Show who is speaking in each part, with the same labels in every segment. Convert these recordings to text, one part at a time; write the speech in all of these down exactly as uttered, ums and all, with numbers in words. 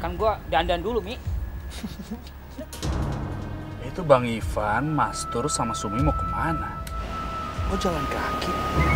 Speaker 1: Kan gua dandan dulu, Mi.
Speaker 2: Itu Bang Ivan, Mastur sama Sumi mau kemana?
Speaker 3: Oh jalan kaki.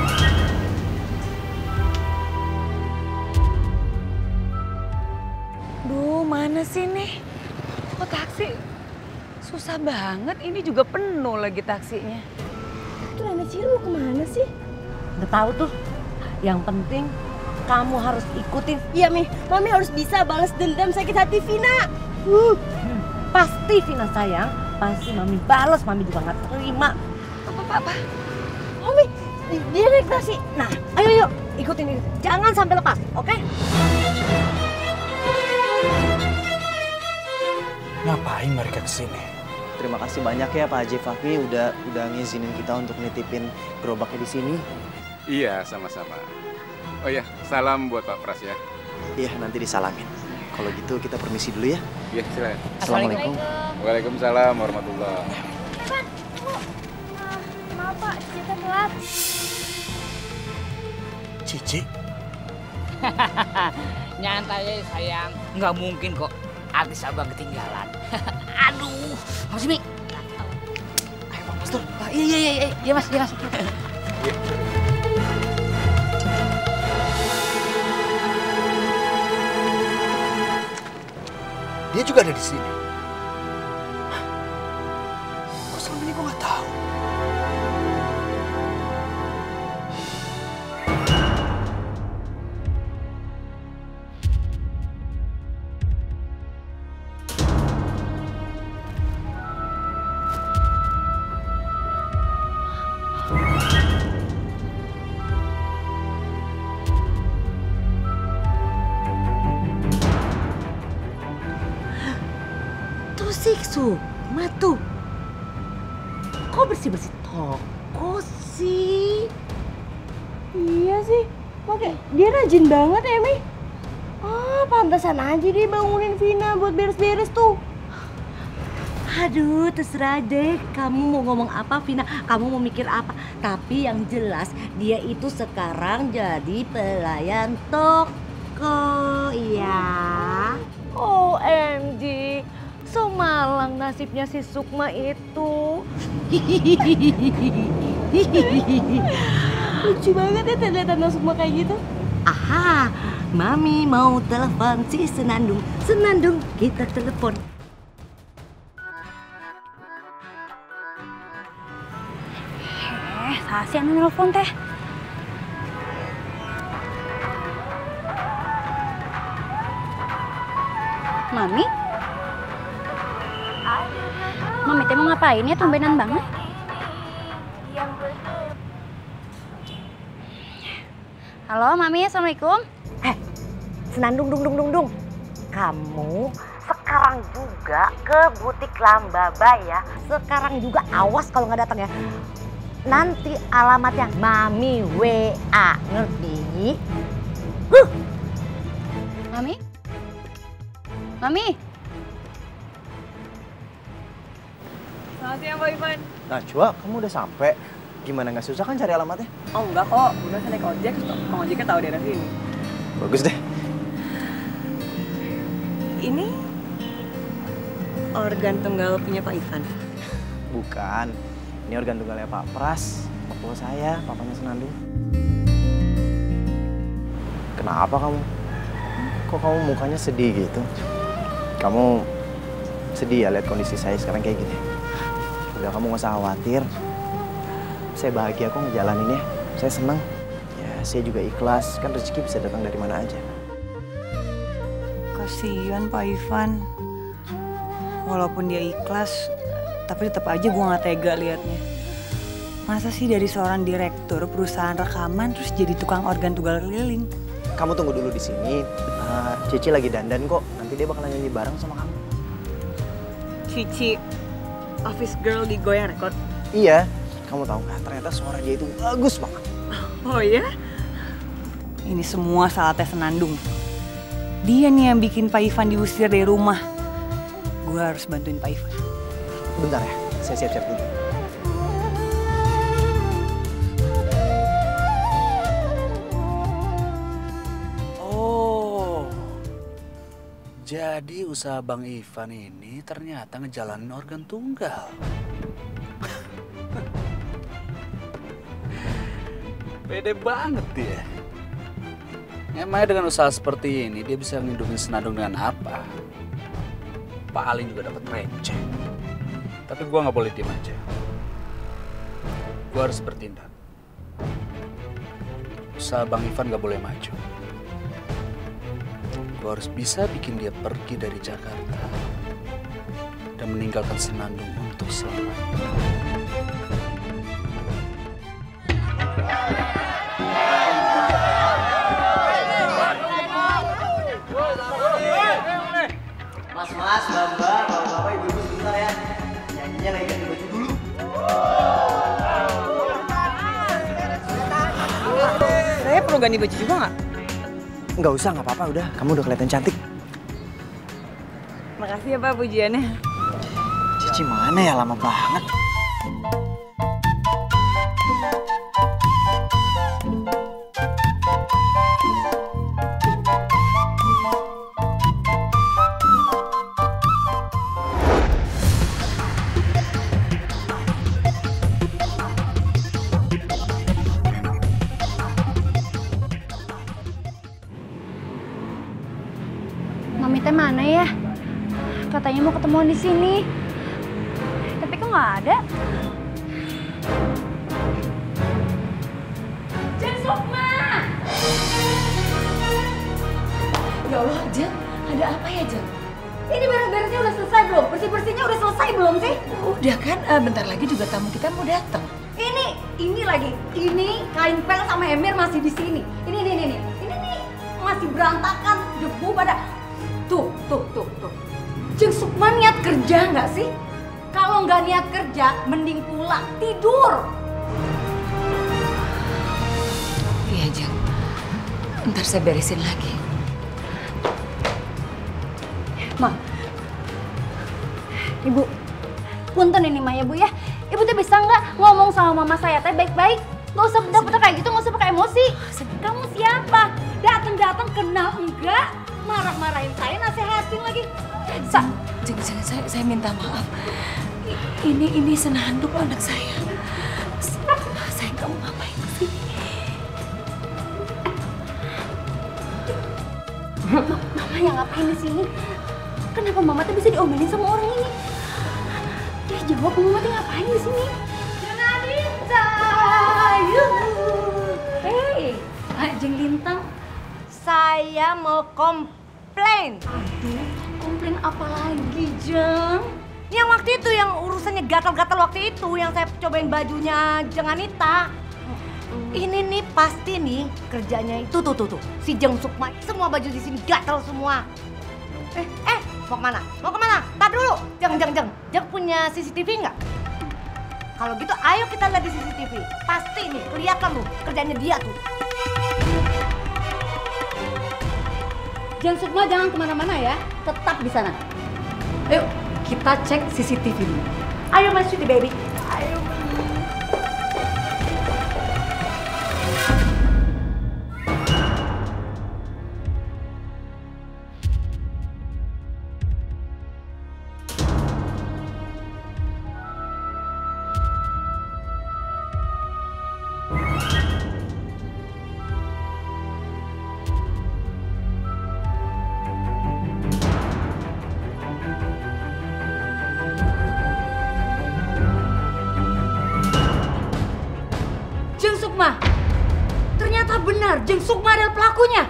Speaker 4: Duh, mana sih nih? Kok taksi susah banget, ini juga penuh lagi taksinya.
Speaker 5: Tuh nenek Cil mau kemana sih?
Speaker 6: Nggak tahu tuh. Yang penting kamu harus ikutin.
Speaker 5: Iya Mi, Mami harus bisa balas dendam sakit hati Vina.
Speaker 6: Uh, pasti Vina sayang, pasti Mami balas, Mami juga nggak terima.
Speaker 4: Apa, apa, apa?
Speaker 5: Mami, dia naik taksi. Nah, ayo yuk, ikutin ini.
Speaker 6: Jangan sampai lepas, oke?
Speaker 3: Ngapain mereka kesini?
Speaker 7: Terima kasih banyak ya Pak Haji Fahmi udah udah ngizinin kita untuk nitipin gerobaknya di sini.
Speaker 8: Iya, sama-sama. Oh iya, salam buat Pak Pras ya.
Speaker 7: Iya, nanti disalamin. Kalau gitu kita permisi dulu ya.
Speaker 8: Iya, silakan.
Speaker 7: Assalamualaikum.
Speaker 8: Waalaikumsalam warahmatullahi.
Speaker 5: Ivan, tunggu. Ah, maaf Pak, kita telat.
Speaker 3: Cici?
Speaker 1: Nyantai aja sayang. Nggak mungkin kok artis abang ketinggalan. Aduh, Mas Mi. Ayo Pak Mastur. Ah, iya, iya, iya, iya Mas, iya Mas.
Speaker 8: Iya.
Speaker 3: Dia juga ada di sini. Kok selama ini gue nggak tahu?
Speaker 6: Siksu, matu. Kok bersih-bersih toko sih?
Speaker 5: Iya sih, oke. Dia rajin banget ya Mi. Ah, pantasan aja dia bangunin Vina buat beres-beres tuh.
Speaker 6: Aduh, terserah deh. Kamu mau ngomong apa, Vina? Kamu mau mikir apa? Tapi yang jelas dia itu sekarang jadi pelayan toko, iya.
Speaker 4: O M G, so malang nasibnya si Sukma itu.
Speaker 5: Lucu banget ya tanda-tanda Sukma kayak gitu.
Speaker 6: Aha, Mami mau telepon si Senandung. Senandung, kita telepon.
Speaker 4: Eh, Sasi yang nelfon teh. Mami? Mami teh mau ngapain ya, tumbenan banget? Halo Mami, Assalamualaikum.
Speaker 6: Eh, Senandung, dung, dung, dung, dung. Kamu sekarang juga ke butik Lambaba ya. Sekarang juga awas kalau nggak datang ya. Nanti alamatnya Mami W A, ngerti? Huh.
Speaker 4: Mami? Mami?
Speaker 9: Selamat siang Pak Ivan.
Speaker 7: Najwa, kamu udah sampai? Gimana, nggak susah kan cari alamatnya?
Speaker 9: Oh enggak kok, udah saya naik ojek, Bang ojeknya tahu daerah sini.
Speaker 7: Bagus deh.
Speaker 9: Ini organ tunggal punya Pak Ivan?
Speaker 7: Bukan, ini organ tunggalnya Pak Pras, mertua saya, papanya Senandung. Kenapa kamu? Kok kamu mukanya sedih gitu? Kamu sedih ya lihat kondisi saya sekarang kayak gini? Udah, kamu gak usah khawatir. Saya bahagia kok ngejalaninnya. Saya senang. Ya, saya juga ikhlas. Kan rezeki bisa datang dari mana aja.
Speaker 9: Kasihan Pak Ivan. Walaupun dia ikhlas, tapi tetap aja gue gak tega liatnya. Masa sih dari seorang direktur perusahaan rekaman terus jadi tukang organ tunggal keliling?
Speaker 7: Kamu tunggu dulu di sini. Uh, Cici lagi dandan kok. Nanti dia bakalan nyanyi bareng sama kamu.
Speaker 9: Cici, office girl di Goyang Record?
Speaker 7: Iya. Kamu tahu nggak? Ternyata suara dia itu bagus banget.
Speaker 9: Oh ya? Ini semua salah Teh Senandung. Dia nih yang bikin Pak Ivan diusir dari rumah. Gue harus bantuin Pak Ivan.
Speaker 7: Bentar ya, saya siap-siap dulu.
Speaker 3: Jadi usaha Bang Ivan ini ternyata ngejalanin organ tunggal. Pede banget dia. Emangnya dengan usaha seperti ini dia bisa ngidupin Senandung dengan apa? Pak Aling juga dapat receh. Tapi gua nggak boleh diem aja. Gua harus bertindak. Usaha Bang Ivan nggak boleh maju. Gua harus bisa bikin dia pergi dari Jakarta dan meninggalkan Senandung untuk selamanya.
Speaker 7: Mas, Mbak, Mbak, Bapak, Ibu-ibu sebentar ya. Nyanyinya lagi ganti baju dulu.
Speaker 9: Saya perlu ganti baju juga nggak?
Speaker 7: Nggak usah, nggak apa-apa. Udah, kamu udah kelihatan cantik.
Speaker 9: Makasih ya Pak pujiannya.
Speaker 7: Cici mana ya, lama banget.
Speaker 5: Mami teh mana ya? Katanya mau ketemuan di sini. Tapi kok nggak ada? Jeng Sukma!
Speaker 4: Ya Allah, Jeng, ada apa ya, Jeng?
Speaker 5: Ini beres-beresnya udah selesai belum? Bersih-bersihnya udah selesai belum sih?
Speaker 4: Udah kan, uh, bentar lagi juga tamu kita mau datang.
Speaker 5: Ini, ini lagi, ini kain pel sama ember masih di sini. Ini, ini, ini, ini, ini nih masih berantakan, debu pada. Tuh, tuh, tuh, tuh. Jeng Sukma niat kerja nggak sih? Kalau nggak niat kerja, mending pulang tidur.
Speaker 4: Iya, Jeng. Ntar saya beresin lagi.
Speaker 5: Ma, Ibu, punten ini Ma ya Bu ya. Ibu tuh bisa nggak ngomong sama mama saya teh baik-baik? Nggak usah bener-bener kayak gitu, nggak usah pakai emosi. Kamu siapa? Datang-datang kenal enggak? Marah-marahin saya, nasihatin lagi.
Speaker 4: Sa, Jeng, Jeng, saya, saya minta maaf. I- Ini, ini Senandung anak saya. Saya nggak mau ngapain sih.
Speaker 5: Mama yang ngapain di sini? Kenapa Mama tuh bisa diomelin sama orang ini? Ya jawab, Mama tuh ngapain di sini? Janadita, hei, Jeng Lintang, saya mau komplain. Aduh, komplain apa lagi, Jeng? Yang waktu itu, yang urusannya gatal-gatal waktu itu, yang saya cobain bajunya Jeng Anita. Ini nih pasti nih kerjanya itu tuh tuh tuh si Jeng Sukma. Semua baju di sini gatal semua. Eh, eh, mau kemana? Mau kemana? Tar dulu, Jeng, Jeng, Jeng. Jeng punya C C T V nggak? Kalau gitu, ayo kita lihat di C C T V. Pasti nih kelihatan tuh kerjanya dia tuh. Jeng Sukma jangan kemana-mana ya, tetap di sana. Ayo kita cek C C T V dulu. Ayo Mas Sweetie Baby. Ayo. Jeng Sukma, ternyata benar Jeng Sukma adalah pelakunya.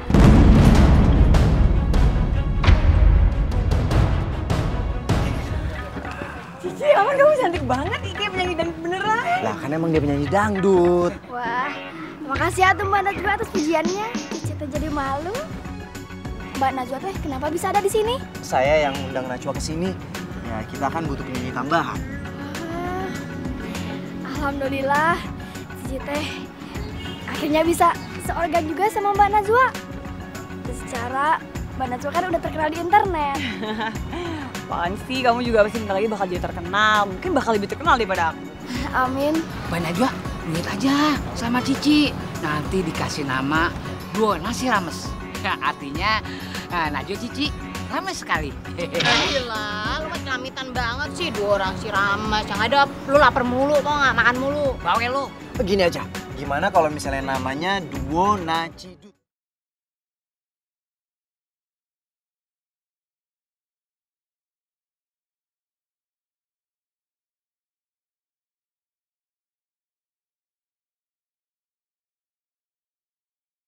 Speaker 9: Cici, aman kamu cantik banget. Ini kayak penyanyi dangdut beneran.
Speaker 7: Lah kan emang dia penyanyi dangdut.
Speaker 5: Wah, makasih ya tuh Mbak Najwa atas pujiannya. Cici teh jadi malu. Mbak Najwa teh kenapa bisa ada di sini?
Speaker 7: Saya yang undang Najwa ke sini. Ya kita kan butuh penyanyi tambahan.
Speaker 5: Wah, alhamdulillah, Cici teh akhirnya bisa seorgan juga sama Mbak Najwa. Secara Mbak Najwa kan udah terkenal di internet.
Speaker 9: Apaan sih, kamu juga pasti bentar lagi bakal jadi terkenal. Mungkin bakal lebih terkenal daripada aku.
Speaker 5: Amin.
Speaker 1: Mbak Najwa, duit aja sama Cici. Nanti dikasih nama Dona si Rames. Artinya uh, Najwa Cici ramai sekali.
Speaker 5: Gila, lu mah celamitan banget sih dua orang si Ramas. Yang ada lu lapar mulu, tau nggak, makan mulu.
Speaker 1: Bawel lu.
Speaker 7: Begini aja, gimana kalau misalnya namanya Duo Nacidu?